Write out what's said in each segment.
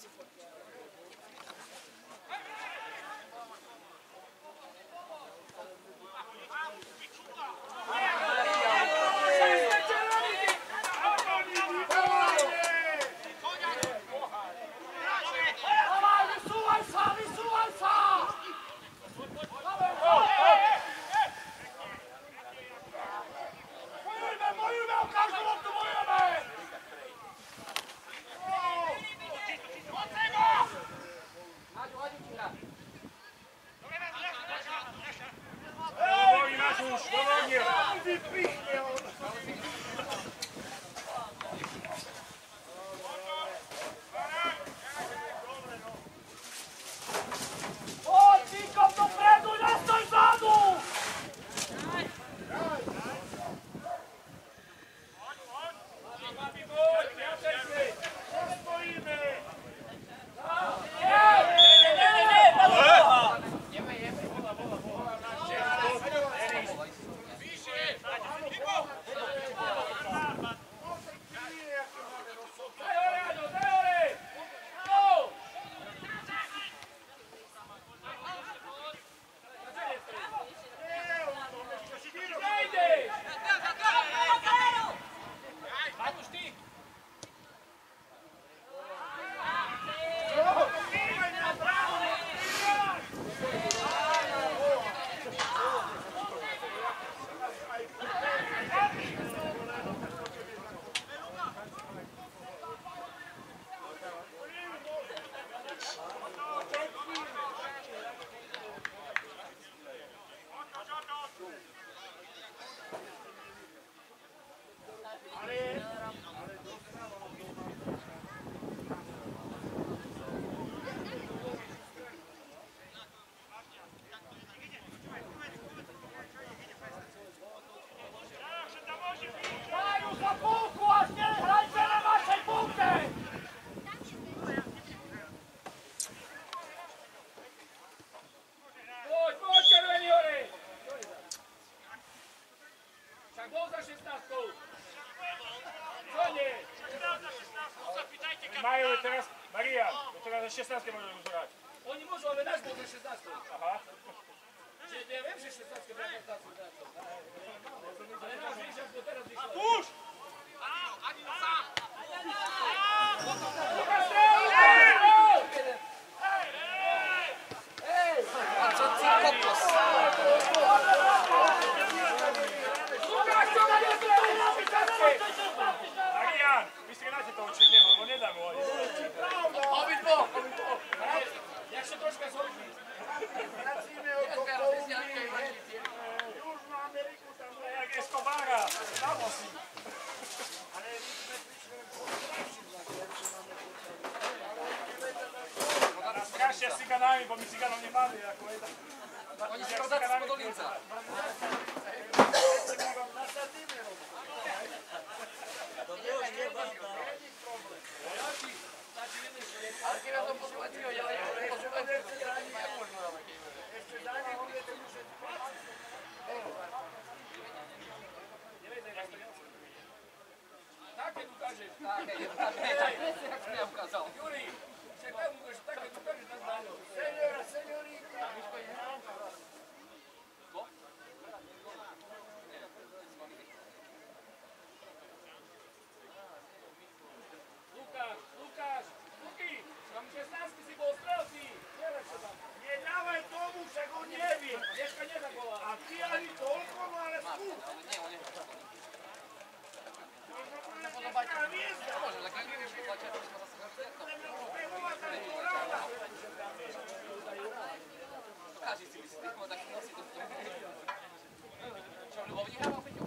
Majú teraz, Maria, teraz 16 môžeme hrať. Oni môžu, ale náš bol za 16. Aha. Ja viem, že 16 prezentáciu dá to. Ale náš víš, ako teraz vyšlo. Puš! Ani na sám! Marian, vy si nedáte to učiť neho, on nedá mu ani. Obidvo! Jak sa troška zhodí. Vracíme ho do Kolumbii, Južnú Ameriku, tam je Jak Escobara, tam osí. ale my sme prišli lepším na to, máme Nás strašia s ciganami, bo my ciganov nemáme, ako je tam. Oni si rodáci z Podolínca. nasadíme ho. Ale keď ja to posúvať, ja posúvať, Ešte dáme, budete musieť tak, keď ukážeš. Tak, jak som ja ukázal. Juri, však tak ukážeš, tak, keď ukážeš, tak dáňo. Seniora, seniorita. Lukáš, Luky, tam 16 si bol strelci. Nelepšie tam. Nedávaj tomu, však on nevie. Dneška nezavolá. A ty ani toľko, no ale skús. Nie, on nevie. Možno bude taká hviezda. Môže, tak ak nevieš, že tlačia, to sme zase vrstvetno. Spehová tam tu ráda. Každý si myslí, že tak nosí to v tom. Čo, Ľubovník hrával, Peťo?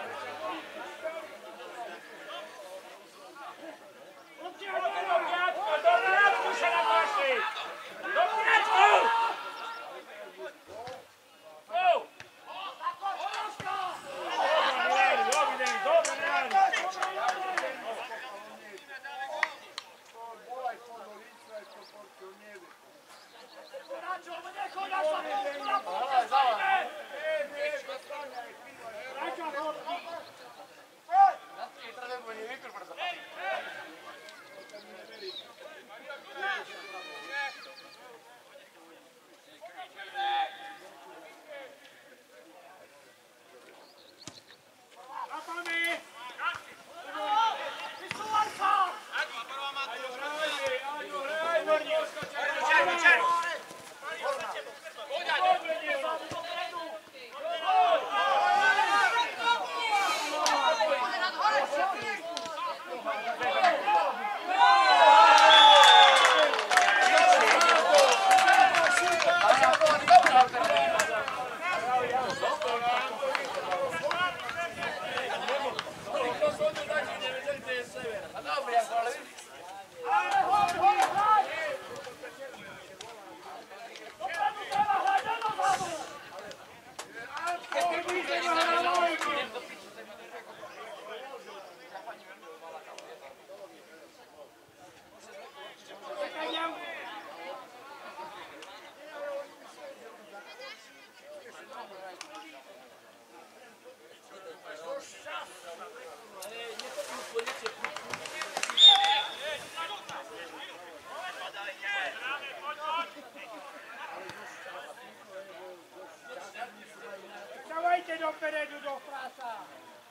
Dawajcie do peredu, do frasa!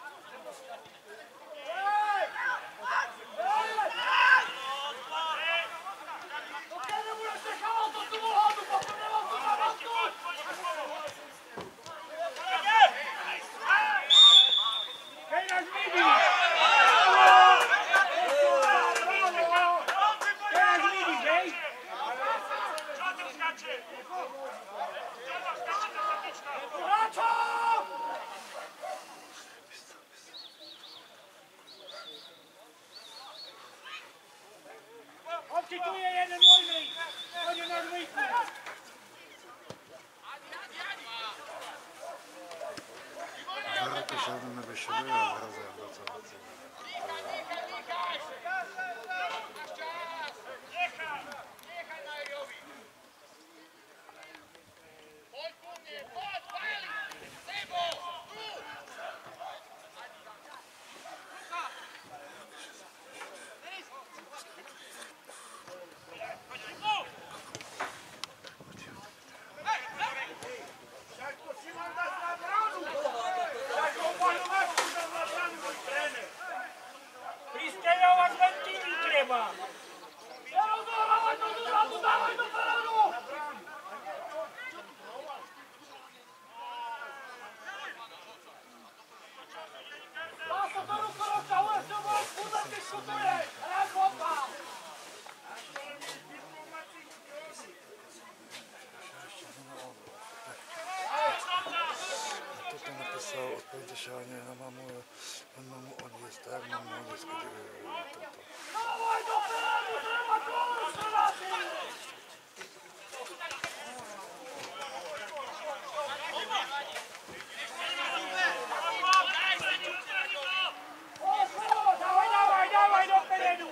Odczytuje jeden wolny! Chodzi na dwójkę! Зараз пішов на вишиві, а гроза врацалася. Pristajała z wentili trzeba! Кто-то написал, odpowiedzialnie na mamu on jest, tak? Mamu on jest, Dawaj do peronu, trzeba tu strzelaty! Dawaj do peronu!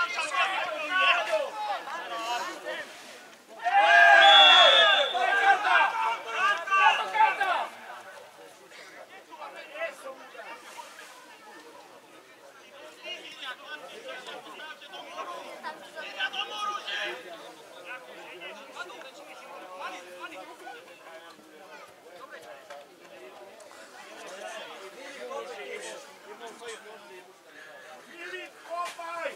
Filip, kopaj!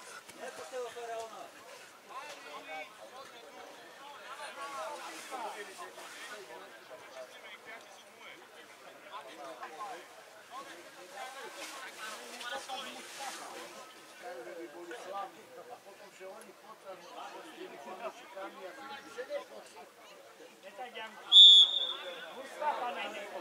Nie tak jak Mustafa najmniej.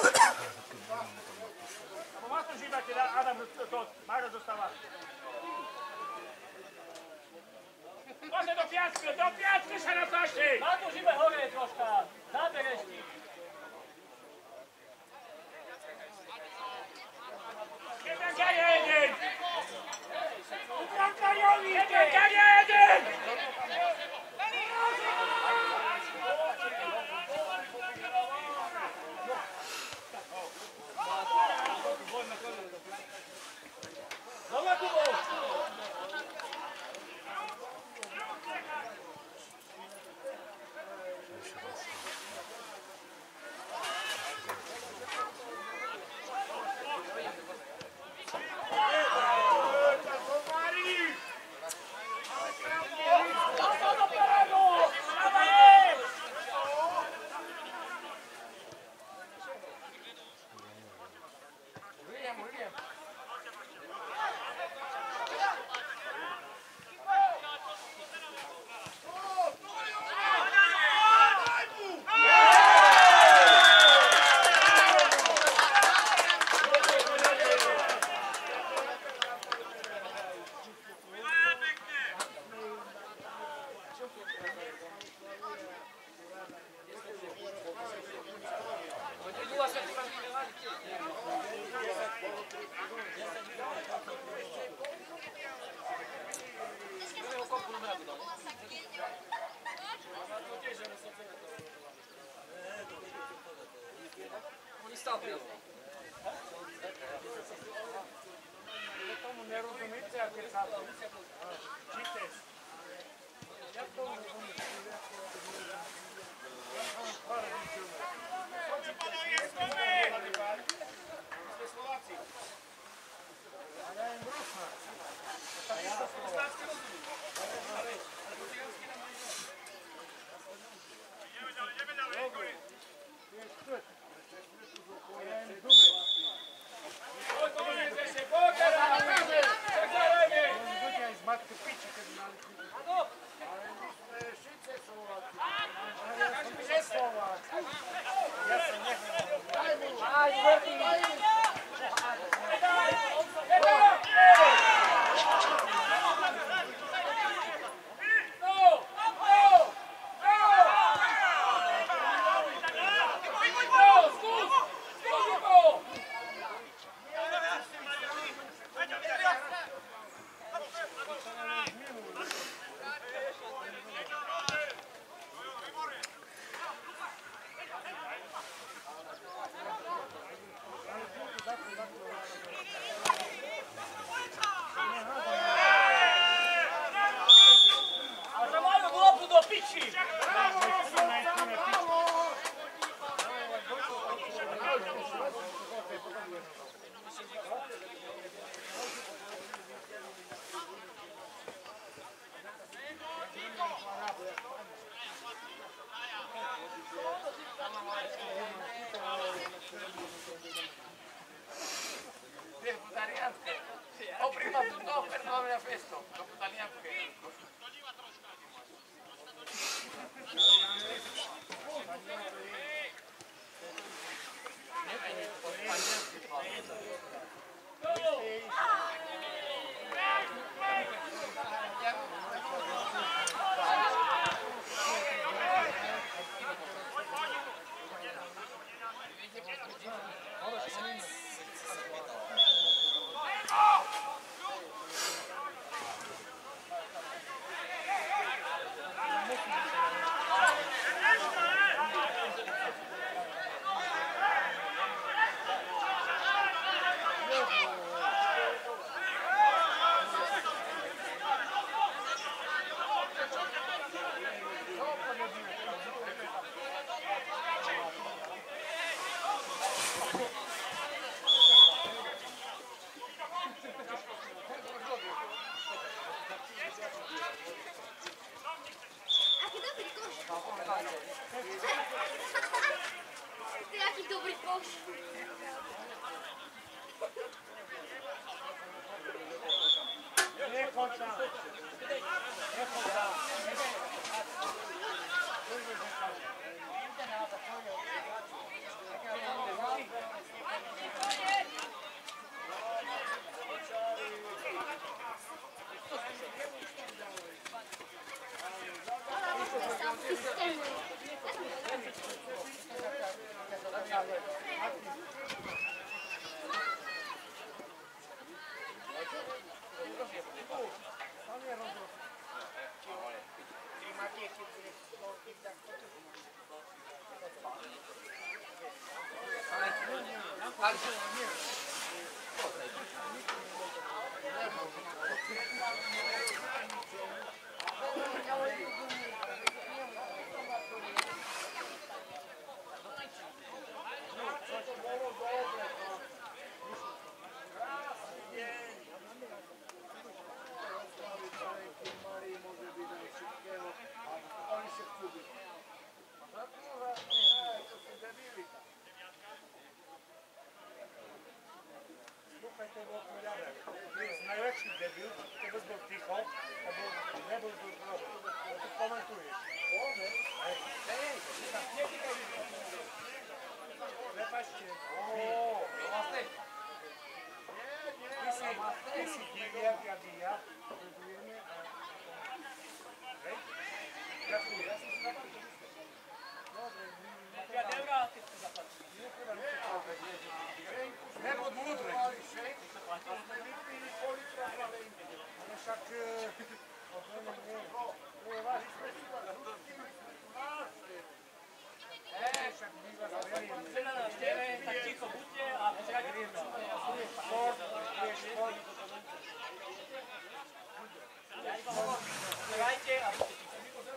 Adam, to, Maro została. Może do piatry się na taszy! Na tu zimę chore troszkę. Zabierz mi. Jeden za jeden! Jeden za jeden! Dobra, Kubo. Tomu ne rozumíte, jak je chápu. Číte. Jak to rozumíte? Jsme Slováci. Ale jen Rusna. Jdeme dál. O prima tutto per non avere festo, dopo italiano che... Ty jaki dobry kosz. Nie kończę. Ali... Slušajte ovog miljara, najveći debil, tebe zbog tiho, a ne bol zbog groba. Da ti komentuješ. Ovdje? Ne pašće. Ti si divija, gabija, predujeme, ne bud mudre. Ale však je vaš. Však my vás veríme. Tak ticho buďte a počkajte. Šport, je šport. Počkajte a buďte ticho.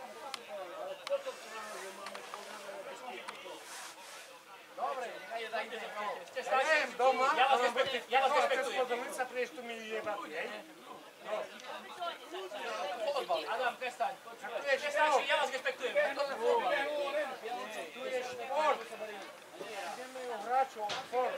Dobre, nechaj je zajde. Ste starší. Neviem, doma, Ja vás rešpektujem. do ulica, prídeš tu mi jebať, hej? Adam, prestaň. Tu je Ste šport. starší, ja vás rešpektujem. Tu je šport. Ideme u hráčov, šport.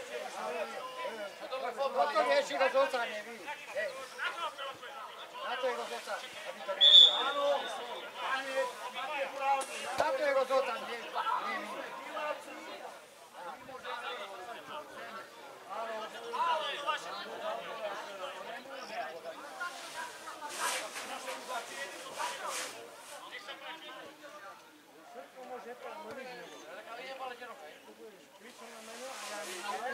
To rieši rozhodca, nie vy. Na to je rozhodca, aby to riešil. Áno, pane, máte pravdu. Na to je rozhodca, nie vy. Všetko môže tak meniť. Pričom na meno a ja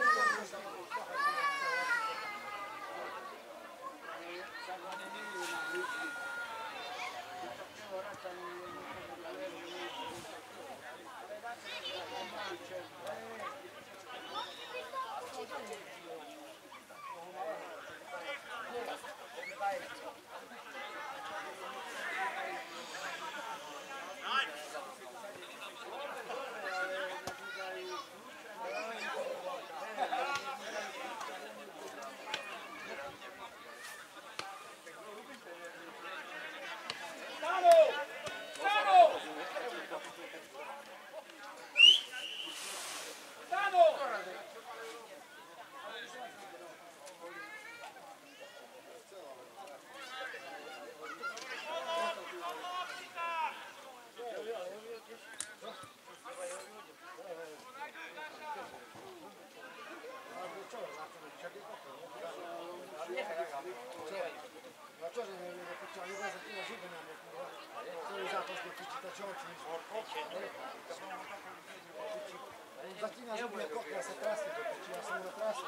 Zatína zuby, kopia sa trasí do piči, ja som na trasí.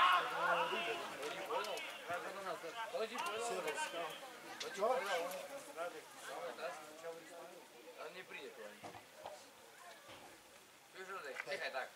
Čo? Ale nepríde to ani. Už rodek, nechaj tak.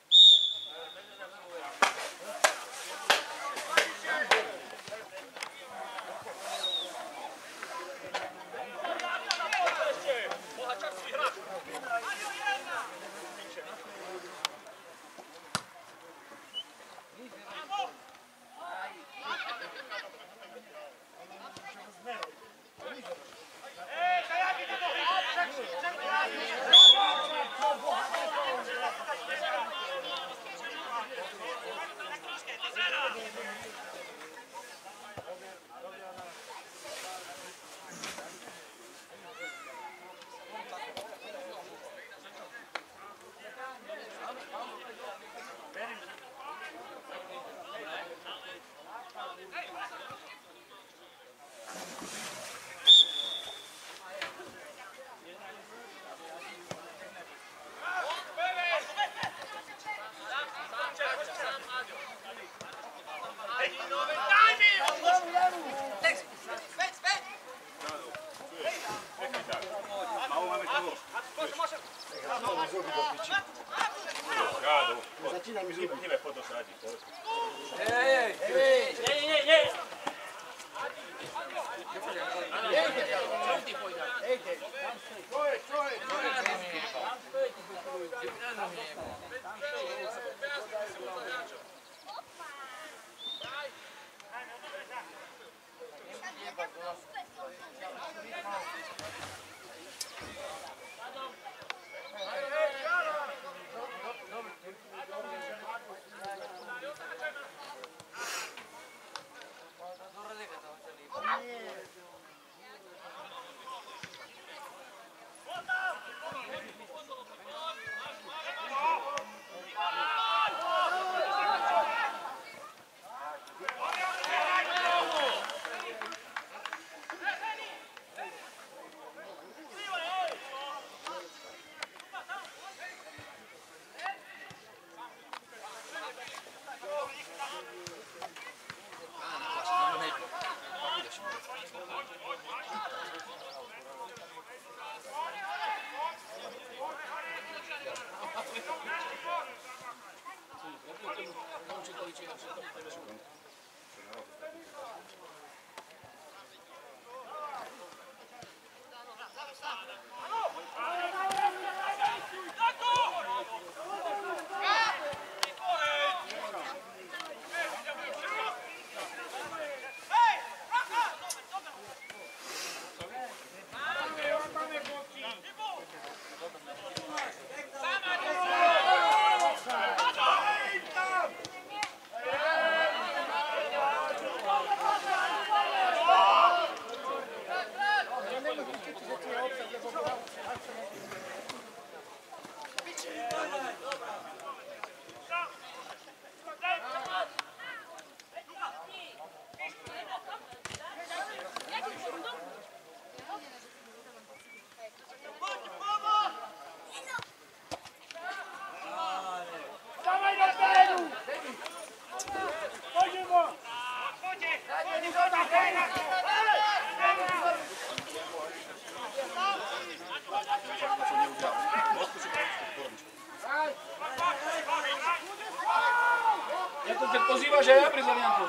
Jak to tak pozýva, že ja pri Zalianku?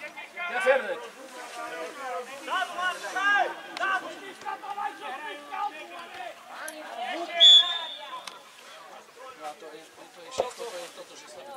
Ja Fernet. To je všetko, to je toto, že sa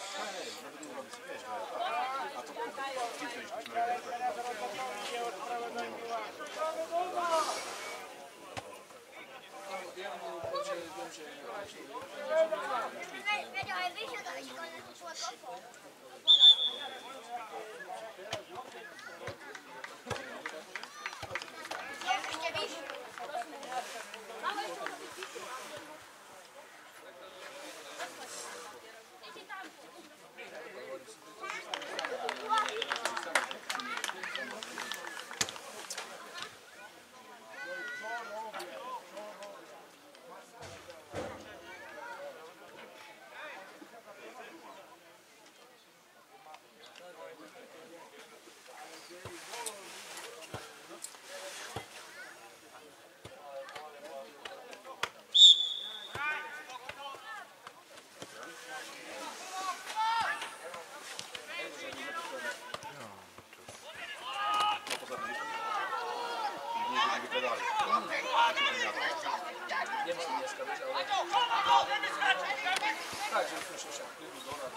Nemyslím dneska, vieš, ale... Tak, že som však kľudný do nás,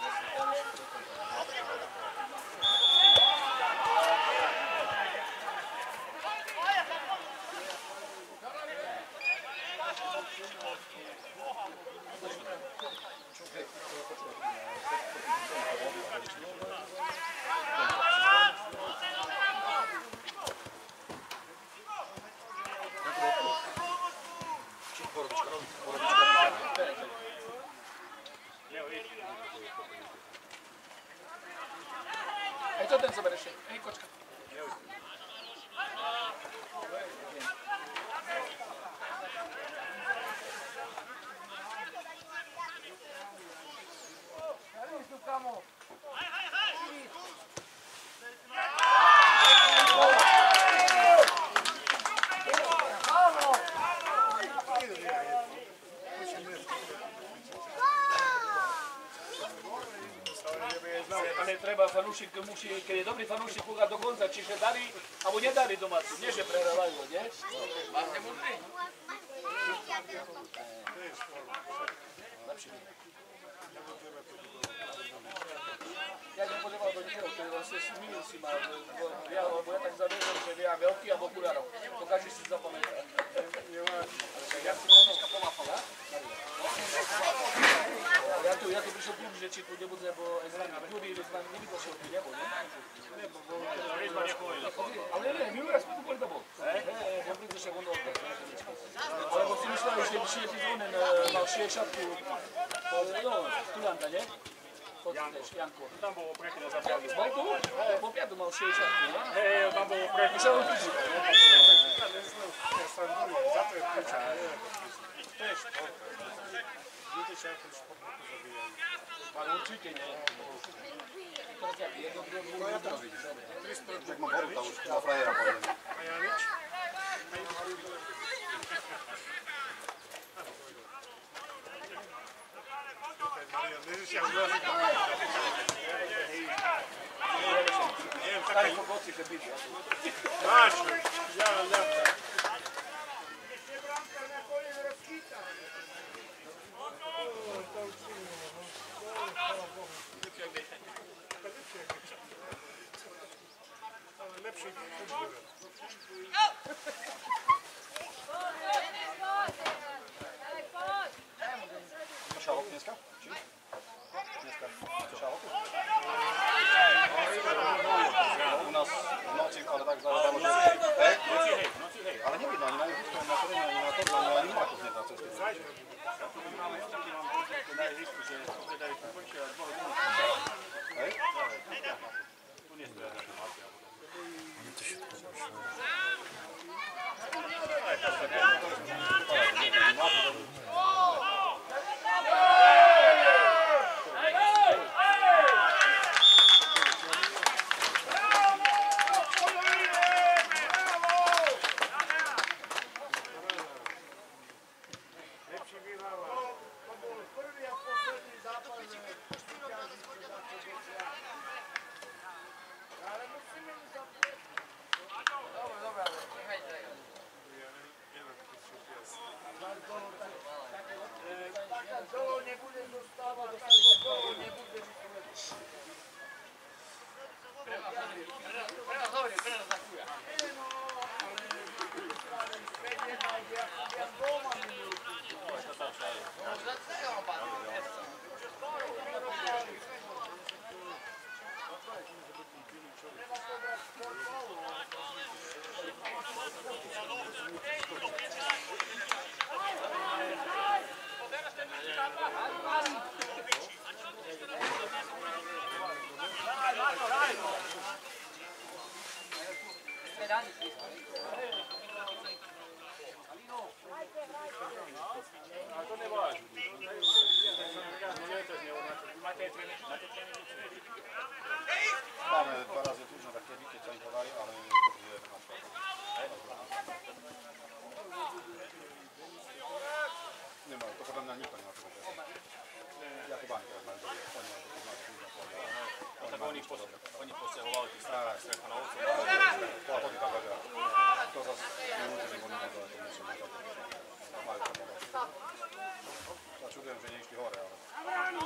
Ej, to ten zober ešte. Ej, kočka. Ale treba fanúšik musí, keď je dobrý fanúšik, púkať do konca, čiže darí, alebo nedarí domáci, nie že prehrávajú, nie? Vás nemôžu? Lepšie. Ja bym podawał do niego, który właśnie zmienił się ma, bo ja tak zawierzam, że miałem wielki albo okularów. To każdy się zapamięta. Jak to Monika połapał, ja? Ja tu przyszedł klubi, że ci tu nie budzę, bo w klubie z nami nie widzę się od nie, bo nie? Ale nie, miły raz tu boli do boku. Ja widzę, że on oddał. Ale bo ty myślałeś, że dzisiaj ty dzwonię na szyję szatku, no, Tulanda, nie? Janko. Там було приїхати на заправді. Mal tu? Po obiadu mal szyję szatku, nie? Там було приїхати. Musiałem pić. Я не знав, я сам думаю, завтра включаю. Теж, діти чекають, що побуду забігають. Ale určitě ne. Teraz jak, jedno, drugie, ja teraz widzisz. 300 Jak mam worka już na frajera powiem. a ja nic. Marian, nie się odwrócić. Nie wiem, taka Stary chłopocy się bili. Maciu, ja lata. Ще брамка на колін розхита. Ale lepszy futbol. Szałok dneska? Ci? Dneska. Szałok? U nas w nocy, ale tak zaraz że... Hej? Ale nie widno, ani na Jezusku, ani na terenie, ani na to, ani Polaków nie da. Co jest Hej? Oni to się podnoszą. Lepszy Michała. To був перший, а останній запас. Але musimy nie zapomnieć. Dobra, dobra, niechaj tego. Nie wiem, to się pies. Taka doło nie буде została, taka doło nie буде została. Teraz dobry, teraz za chuja. Nie no, ale będzie jak doma nie No dlaczego mam pan? Wiesz co? Ale to nie ważne. Mamy 2 razy dużo takie wiki, co im podali, ale nie potrzebujemy na przykład. Nie ma, to potem na nikt nie ma tego. Ja chyba nie wiem, Oni postrzegowali tych tak, strefanowców. a potem ta waga. To za minuty, że wolno to muszę na to. Ja czułem, że nie jeśli chore, ale...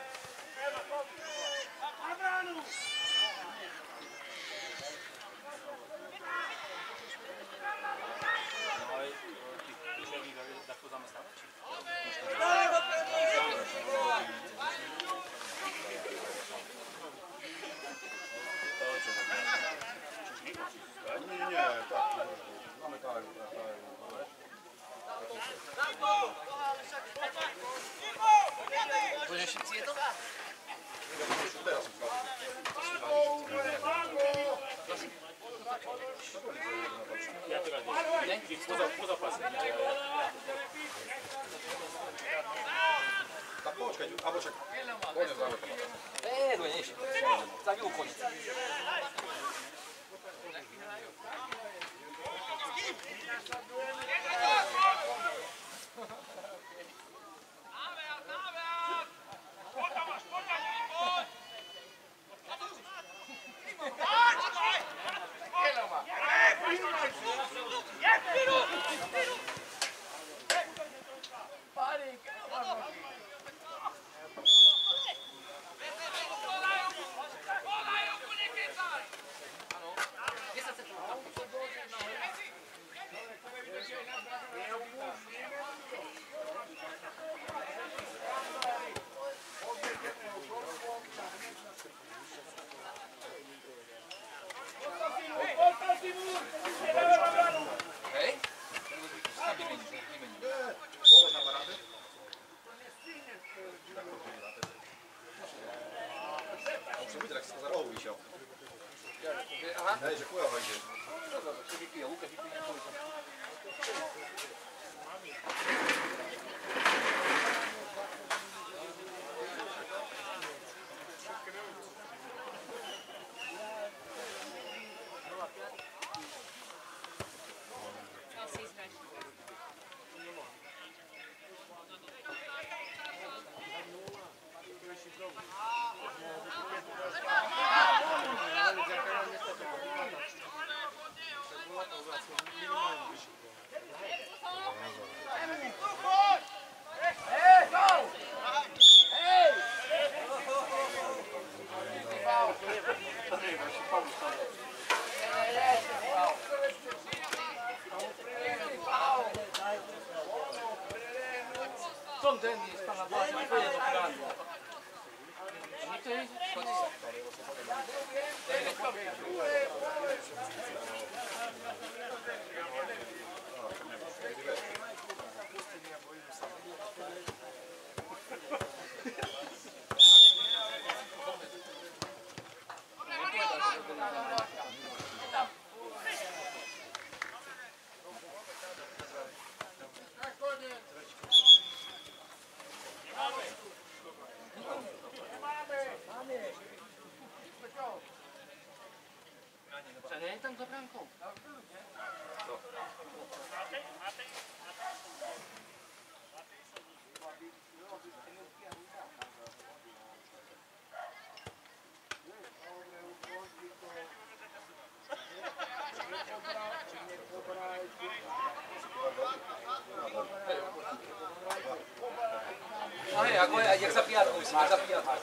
No ale jeżeli tak to zamyślałeś? Nie, tak. Mamy tak, Może się zje to? teraz Ja teraz nie. Poza pasem. tak poczekaj, albo czekaj. No nie się. Zabił koniec. chuja hojde. Si vypije, Lukáš vypije tvoj. Tom Dennis sta na base, ma quello è grande. Nie tam za bramką. No hej, ako je, jak za pijatkou, jak za pijatkou.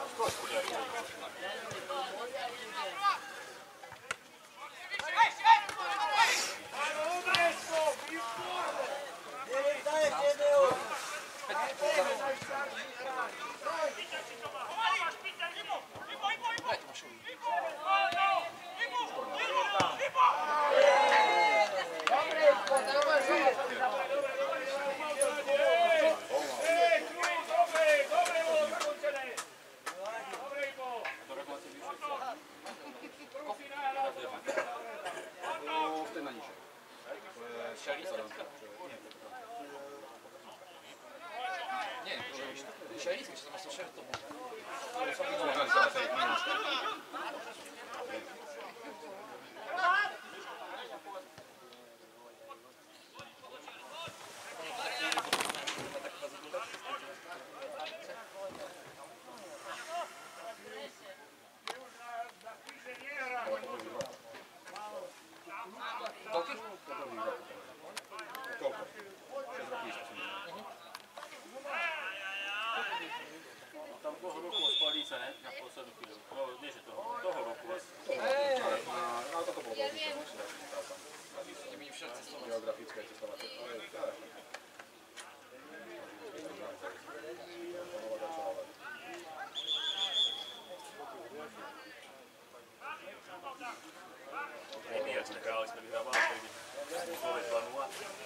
Geografická cestovacia. Nechali sme vyhrávali, 2-0.